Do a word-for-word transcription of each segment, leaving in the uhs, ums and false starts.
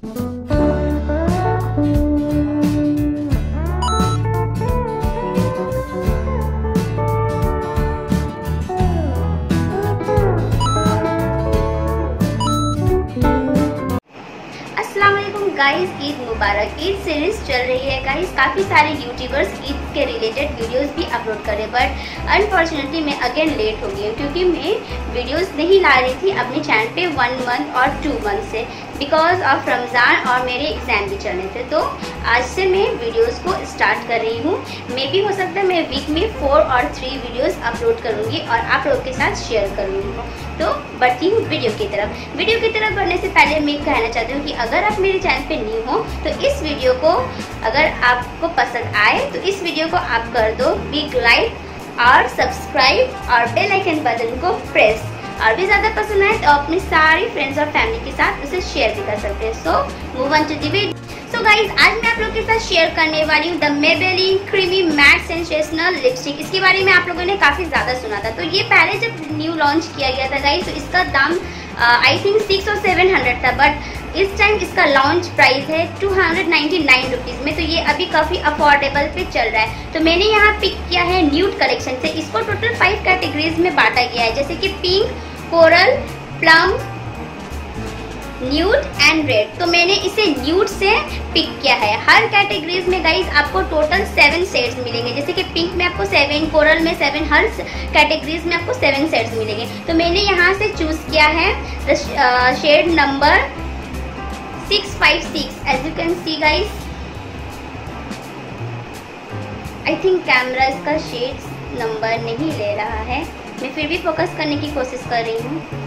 Guys Eid मुबारक। Eid series चल रही है गाइस, काफ़ी सारे यूट्यूबर्स ईद के रिलेटेड वीडियोस भी अपलोड कर रहे हैं, बट अनफॉर्चुनेटली मैं अगेन लेट हो गई हूँ क्योंकि मैं वीडियोस नहीं ला रही थी अपने चैनल पे वन मंथ और टू मंथ से, बिकॉज ऑफ रमज़ान और मेरे एग्ज़ाम भी चल रहे थे। तो आज से मैं वीडियोस को स्टार्ट कर रही हूँ। मे भी हो सकता है मैं वीक में फोर और थ्री वीडियोस अपलोड करूँगी और आप लोगों के साथ शेयर करूँगी। तो बढ़ती हूँ वीडियो की तरफ। वीडियो की तरफ बढ़ने से पहले मैं कहना चाहती हूँ कि अगर आप मेरे चैनल पे न्यू हो तो इस वीडियो को अगर आपको पसंद आए तो इस वीडियो को आप कर दो बिग लाइक और सब्सक्राइब और बेल आइकन बटन को प्रेस, और भी ज़्यादा पसंद आए तो अपने सारे फ्रेंड्स और फैमिली के साथ उसे शेयर भी कर सकते हैं। So move on to the video. So guys आज मैं आप लोगों के साथ शेयर करने वाली हूँ the Maybelline creamy matte sensational lipstick. इसके बारे में आप लोगों ने काफ़ी ज़्यादा सुना था। तो ये पहले जब न्यू लॉन्च किया गया था गाइज तो इसका दाम आई थिंक सिक्स और सेवन हंड्रेड था, बट इस टाइम इसका लॉन्च प्राइस है two hundred ninety nine rupees में। तो ये अभी काफ़ी अफोर्डेबल पे चल रहा है। तो मैंने यहाँ पिक किया है न्यूड कलेक्शन से। इसको टोटल फाइव कैटेगरीज में बांटा गया है, जैसे कि pink, coral, plum, nude and red. तो मैंने इसे न्यूड से पिक किया है। हर कैटेगरीज में गाइज आपको टोटल सेवन शेड्स मिलेंगे, जैसे कि पिंक में आपको सेवन, कोरल में सेवन, हर कैटेगरीज में आपको सेवन शेड्स मिलेंगे। तो मैंने यहाँ से चूज किया है shade number six five six. As you can see guys, I think camera इसका शेड नंबर नहीं ले रहा है, मैं फिर भी फोकस करने की कोशिश कर रही हूँ।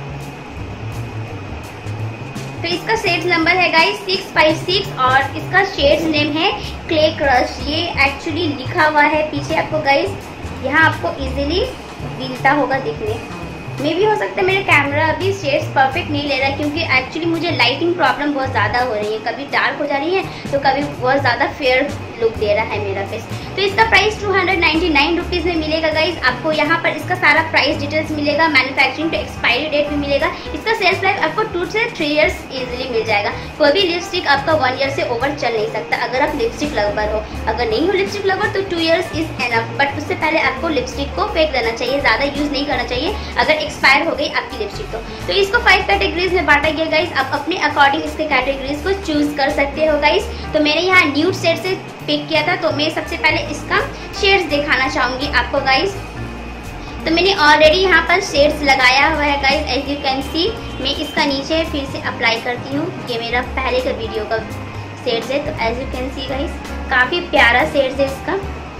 तो इसका शेड्स नंबर है गाइस सिक्स फाइव सिक्स और इसका शेड्स नेम है क्ले क्रश। ये एक्चुअली लिखा हुआ है पीछे आपको गाइस, यहाँ आपको इजीली मिलता होगा दिखने में भी। हो सकता है मेरे कैमरा अभी शेड्स परफेक्ट नहीं ले रहा है क्योंकि एक्चुअली मुझे लाइटिंग प्रॉब्लम बहुत ज़्यादा हो रही है, कभी डार्क हो जा रही है तो कभी बहुत ज़्यादा फेयर लुक दे रहा है मेरा फेस। तो इसका price two hundred ninety nine rupees में मिलेगा गाइज। आपको यहाँ पर इसका सारा प्राइस डिटेल्स मिलेगा, मैन्युफैक्चरिंग टू एक्सपायरी डेट भी मिलेगा। इसका सेल्फ लाइफ आपको टू से थ्री इयर्स इजीली मिल जाएगा। कोई भी लिपस्टिक आपका वन ईयर से ओवर चल नहीं सकता अगर आप लिपस्टिक लवर हो। अगर नहीं हो लिपस्टिक लवर तो two years is enough, but उससे पहले आपको लिपस्टिक को फेंक देना चाहिए, ज़्यादा यूज़ नहीं करना चाहिए अगर एक्सपायर हो गई आपकी लिपस्टिक। तो, तो इसको फाइव कैटेगरीज में बांटा गया गाइज। आप अपने अकॉर्डिंग इसके कैटेगरीज को चूज कर सकते हो गाइज। तो मैंने यहाँ न्यूड शेड से पिक किया था, तो मैं सबसे पहले इसका शेड्स दिखाना चाहूंगी आपको गाइज। तो मैंने ऑलरेडी यहाँ पर शेड्स लगाया हुआ है guys, as you can see. मैं इसका नीचे फिर से अप्लाई करती हूँ। ये मेरा पहले का वीडियो का शेड्स है, तो as you can see guys काफ़ी प्यारा शेड्स है इसका।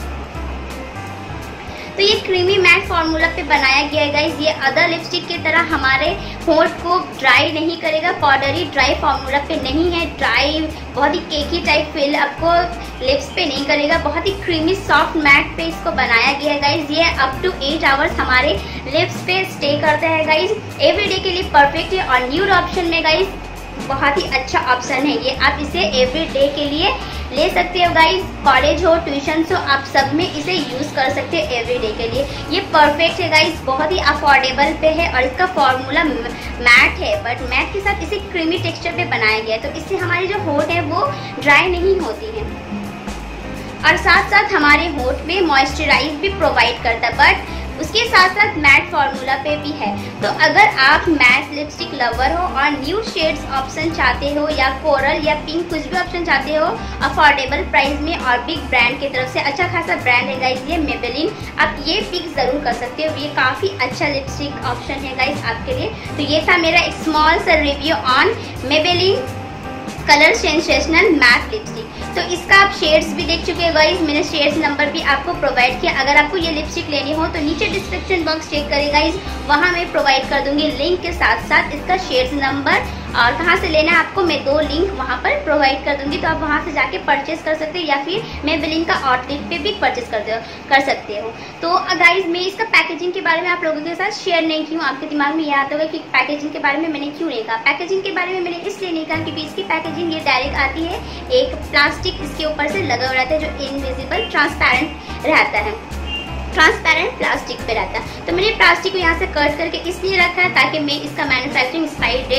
तो ये क्रीमी मैट फॉर्मूला पे बनाया गया है गाइज। ये अदर लिपस्टिक की तरह हमारे होंठ को ड्राई नहीं करेगा, पाउडरी ड्राई फॉर्मूला पे नहीं है। ड्राई बहुत ही केकी टाइप फील आपको लिप्स पे नहीं करेगा, बहुत ही क्रीमी सॉफ्ट मैट पे इसको बनाया गया है गाइज। ये अप टू एट आवर्स हमारे लिप्स पे स्टे करता है गाइज। एवरीडे के लिए परफेक्ट है और न्यूड ऑप्शन में गाइज बहुत ही अच्छा ऑप्शन है ये। आप इसे एवरी डे के लिए ले सकते हो गाइज। कॉलेज हो, ट्यूशन हो, आप सब में इसे यूज कर सकते हो एवरी डे के लिए। ये परफेक्ट है गाइज, बहुत ही अफोर्डेबल पे है और इसका फॉर्मूला मैट है, बट मैट के साथ इसे क्रीमी टेक्सचर पे बनाया गया है। तो इससे हमारी जो होंठ है वो ड्राई नहीं होती है और साथ साथ हमारे होंठ में मॉइस्चराइज भी प्रोवाइड करता है, बट उसके साथ साथ मैट फॉर्मूला पे भी है। तो अगर आप मैट लिपस्टिक लवर हो और न्यूड शेड्स ऑप्शन चाहते हो या कोरल या पिंक कुछ भी ऑप्शन चाहते हो अफोर्डेबल प्राइस में और बिग ब्रांड की तरफ से, अच्छा खासा ब्रांड है गाइज ये मेबेलिन, आप ये पिक जरूर कर सकते हो। ये काफ़ी अच्छा लिपस्टिक ऑप्शन है गाइज आपके लिए। तो ये था मेरा एक स्मॉल सा review on Maybelline colour sensational matte lipstick. तो इसका आप शेड्स भी देख चुके हो गाइज, मैंने शेड्स नंबर भी आपको प्रोवाइड किया। अगर आपको ये लिपस्टिक लेनी हो तो नीचे डिस्क्रिप्शन बॉक्स चेक करें गाइज, वहाँ मैं प्रोवाइड कर दूंगी लिंक के साथ साथ इसका शेड्स नंबर और कहाँ से लेना है आपको मैं दो लिंक वहाँ पर प्रोवाइड कर दूंगी। तो आप वहाँ से जाके परचेस कर सकते हो या फिर मेबेलिन का आउटलेट पे भी परचेस करते हो कर सकते हो। तो गाइज मैं इसका पैकेजिंग के बारे में आप लोगों के साथ शेयर नहीं की हूँ। आपके दिमाग में ये आता होगा कि पैकेजिंग के बारे में मैंने क्यों नहीं कहा। पैकेजिंग के बारे में मैंने इसलिए नहीं कहा क्योंकि इसकी पैकेजिंग ये डायरेक्ट आती है, एक प्लास्टिक इसके ऊपर से लगा हुआ रहता है जो इनविजिबल ट्रांसपेरेंट रहता है, ट्रांसपेरेंट प्लास्टिक पे रहता है। तो मैंने प्लास्टिक को यहाँ से कट करके इसलिए रखा है ताकि मैं इसका मैन्युफैक्चरिंग एक्सपायरी डेट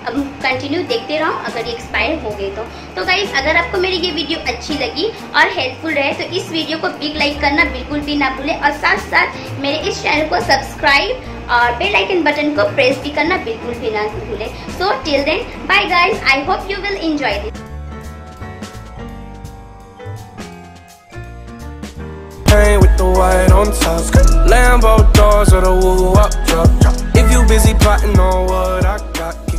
कंटिन्यू देखते रहो अगर ये एक्सपायर हो गई तो। तो गाइस अगर आपको मेरी ये वीडियो अच्छी लगी और हेल्पफुल रहे तो इस वीडियो को बिग लाइक करना बिल्कुल भी ना भूले और साथ साथ मेरे इस चैनल को सब्सक्राइब और बेल आइकन बटन को प्रेस भी करना बिल्कुल भी ना भूले। So till then bye guys, I hope you will enjoy this. With the white on top, Lambo doors or the woo up drop. If you busy plotting on what I got.